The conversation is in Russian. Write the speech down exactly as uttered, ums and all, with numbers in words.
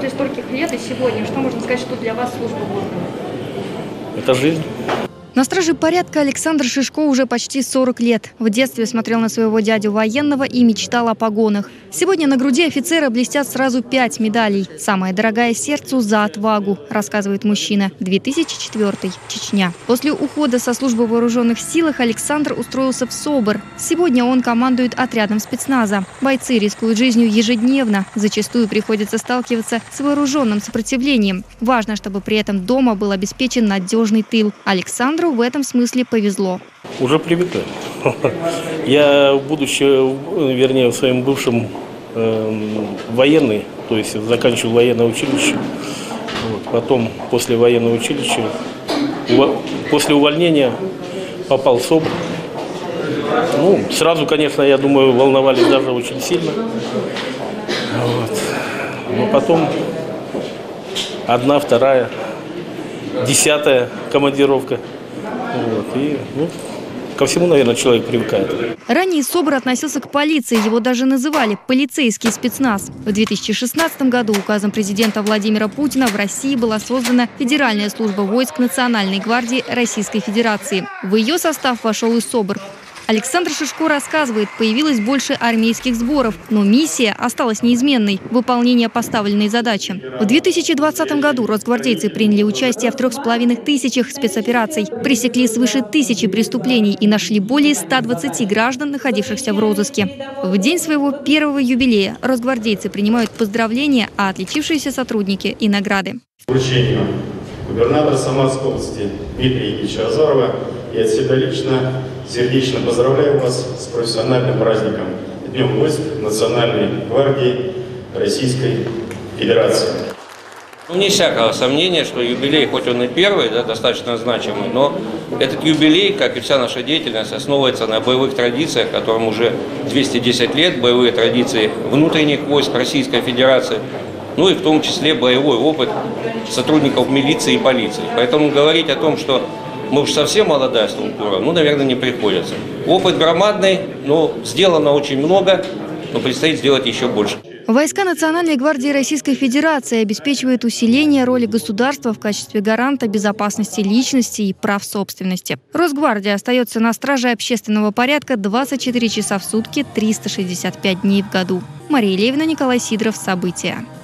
после стольких лет и сегодня, что можно сказать, что для вас служба в органах? Это жизнь. На страже порядка Александр Шишко уже почти сорок лет. В детстве смотрел на своего дядю военного и мечтал о погонах. Сегодня на груди офицера блестят сразу пять медалей. Самая дорогая сердцу за отвагу, рассказывает мужчина. две тысячи четвёртый. Чечня. После ухода со службы в вооруженных силах Александр устроился в СОБР. Сегодня он командует отрядом спецназа. Бойцы рискуют жизнью ежедневно. Зачастую приходится сталкиваться с вооруженным сопротивлением. Важно, чтобы при этом дома был обеспечен надежный тыл. Александр в этом смысле повезло. Уже привыкаю. Я, будучи, вернее, в своем бывшем э, военный, то есть заканчивал военное училище, вот, потом после военного училища, ув... после увольнения попал в СОБР. Ну, сразу, конечно, я думаю, волновались даже очень сильно. Вот. Но потом одна, вторая, десятая командировка. Вот, и, ну, ко всему, наверное, человек привыкает. Ранее СОБР относился к полиции, его даже называли полицейский спецназ. В две тысячи шестнадцатом году указом президента Владимира Путина в России была создана Федеральная служба войск Национальной гвардии Российской Федерации. В ее состав вошел и СОБР. Александр Шишко рассказывает, появилось больше армейских сборов, но миссия осталась неизменной – выполнение поставленной задачи. В две тысячи двадцатом году росгвардейцы приняли участие в трех с половиной тысячах спецопераций, пресекли свыше тысячи преступлений и нашли более ста двадцати граждан, находившихся в розыске. В день своего первого юбилея росгвардейцы принимают поздравления, а отличившиеся сотрудники – и награды. Вручению губернатора Самарской области Дмитрия Ильича Азарова и от себя лично сердечно поздравляю вас с профессиональным праздником Днем войск Национальной гвардии Российской Федерации. Не всякого сомнения, что юбилей, хоть он и первый, да, достаточно значимый, но этот юбилей, как и вся наша деятельность, основывается на боевых традициях, которым уже двести десять лет, боевые традиции внутренних войск Российской Федерации, ну и в том числе боевой опыт сотрудников милиции и полиции. Поэтому говорить о том, что мы уж совсем молодая структура, ну, наверное, не приходится. Опыт громадный, но сделано очень много, но предстоит сделать еще больше. Войска Национальной гвардии Российской Федерации обеспечивают усиление роли государства в качестве гаранта безопасности личности и прав собственности. Росгвардия остается на страже общественного порядка двадцать четыре часа в сутки, триста шестьдесят пять дней в году. Мария Левина, Николай Сидоров. События.